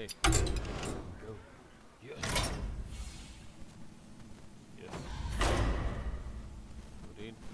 Okay. Go. Yes. Yes. Good in.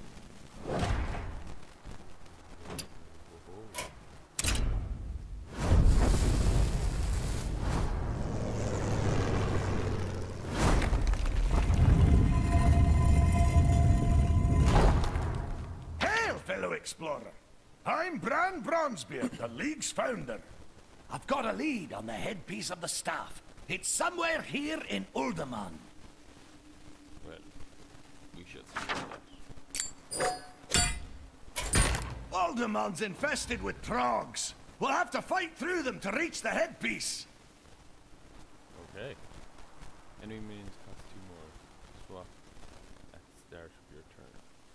Hail, fellow explorer! I'm Bran Bronzebeard, the League's founder. I've got a lead on the headpiece of the staff. It's somewhere here in Uldaman. Well, we should see that. Uldaman's infested with trogs. We'll have to fight through them to reach the headpiece. Okay. Enemy minions cost 2 more. Swap at the start of your turn.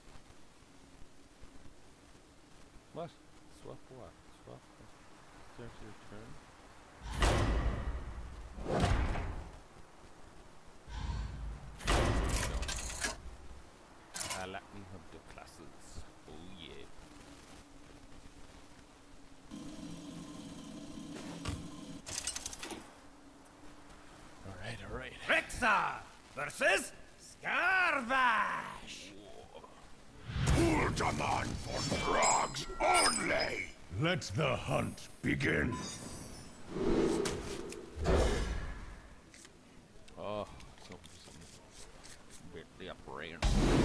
What? Swap what? Swap at the start of your turn? Let me have the classes. Oh yeah. Alright. Rexa versus Scarvash. Uldaman for frogs only! Let the hunt begin. Oh, something weirdly operating.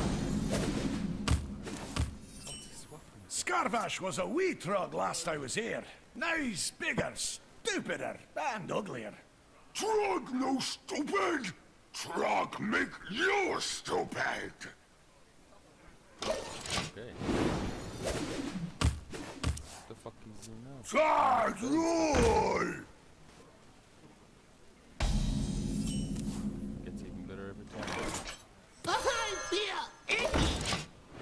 Scarvash was a wee trog last I was here. Now he's bigger, stupider, and uglier. Trog no stupid! Trog make you stupid! Okay. What the fuck is he now? Trog roll! Gets even better every time. I feel itchy.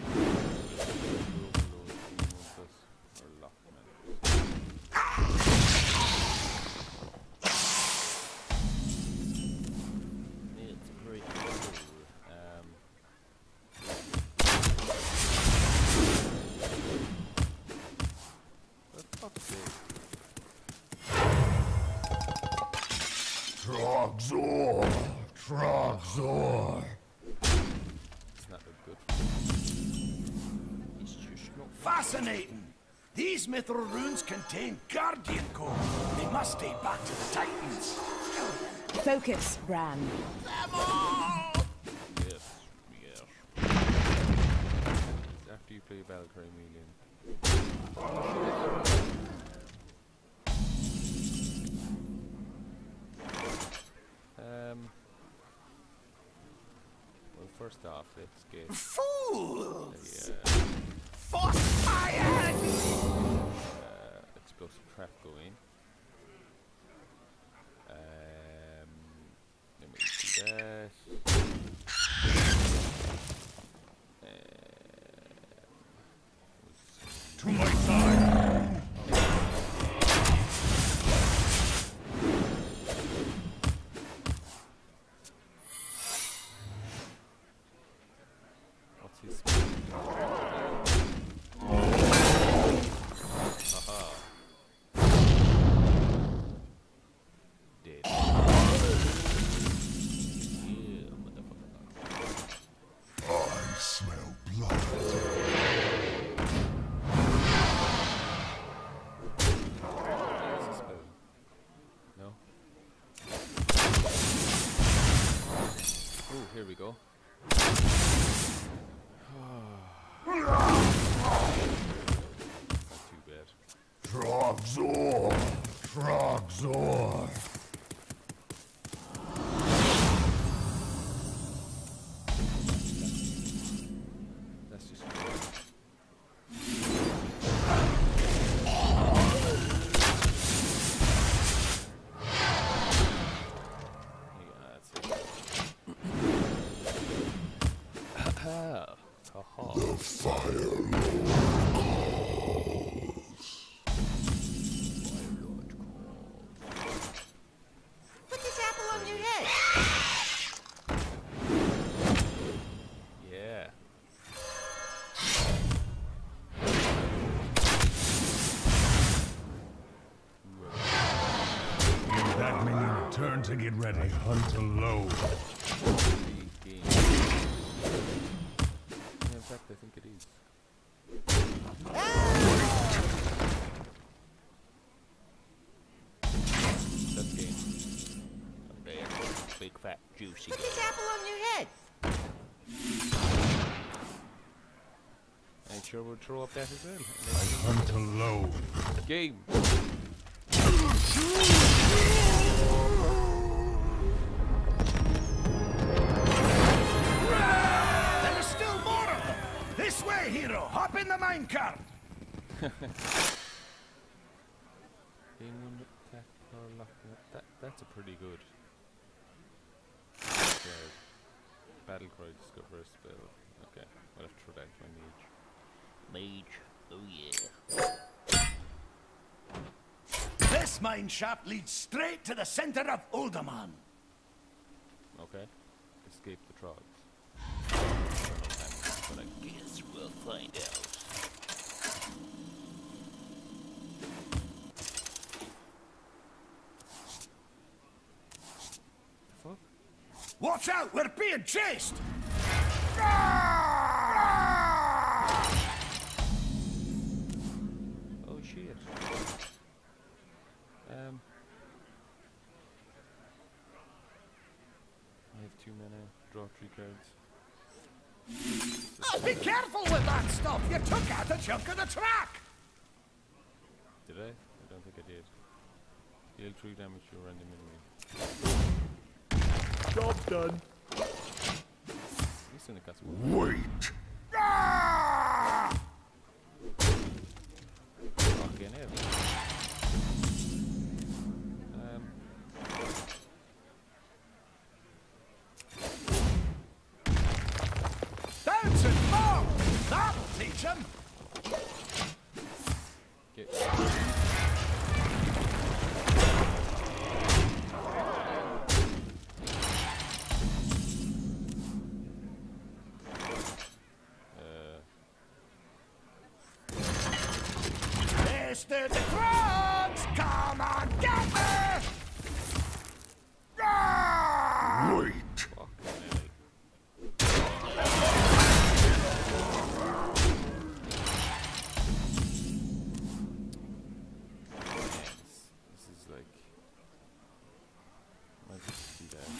It's pretty cool. The fuck's this? Trogzor! Trogzor! It's not look good for me. It's just not. Fascinating. These mithril runes contain Guardian Core. They must date back to the Titans. Focus, Bran. Yes. After you play Valkyrie Million. Well, first off, let's get Fools! For fire! explosive trap going. Let me do that. To my side! What's his speed? Haha. Dead. Yeah, motherfucker. I smell blood. What's his spell? No? Oh, here we go. Not too bad. Trogzor! Trogzor! That's just yeah, that's it. Haha. The Fire Lord calls. Put this apple on your head. Yeah. In that That minion, turn to get ready. Hunt alone. Game. In fact, I think it is. That's game. There. Big fat juicy Put game. this apple on your head. Ain't sure we'll throw up that as well. Hunt alone. Game. There are still more of them. This way, hero. Hop in the minecart. That's a pretty good battle cry discover a spell. Okay, I'll have to throw that into my mage. Mage, oh yeah. This mine shaft leads straight to the center of Uldaman. Okay, escape the trogs. But I guess we'll find out. Fuck? Watch out, we're being chased! Oh shit. I have 2 mana, draw 3 cards. Oh, be careful with that stuff! You took out a chunk of the track! Did I? I don't think I did. Deal 3 damage to a random enemy. Job done. Listen, it got some. Wait. Fucking hell. Bouncing ball! That'll teach him! Get. Mr. the Frogs! Come on, get me! Wait. Fucking hell. This is like. Might just do that.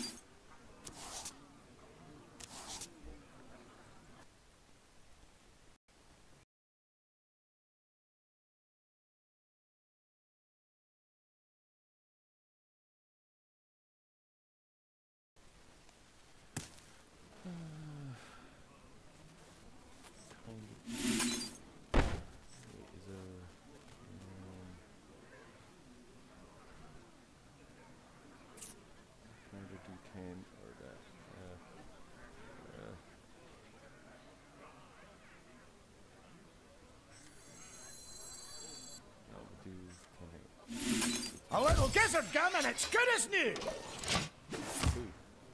Either D10 or that. No, we'll do 10. A little gizzard gun and it's good as new! Ooh.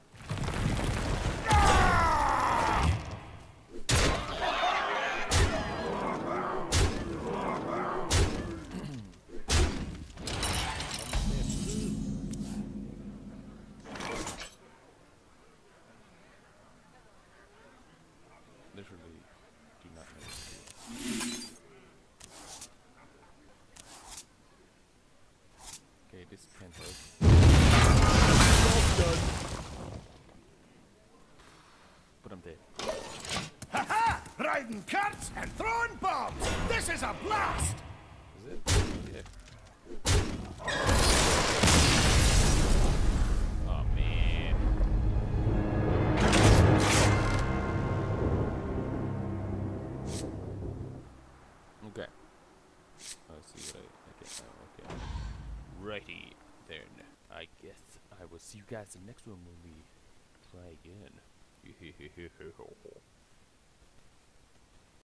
Literally do not know what to do. Okay, this can't help. But I'm dead. Ha-ha! Riding carts and throwing bombs! This is a blast! Is it? Yeah. Oh man. Okay. Let's see what I get now. Okay. Righty then. I guess I will see you guys in the next one when we try again.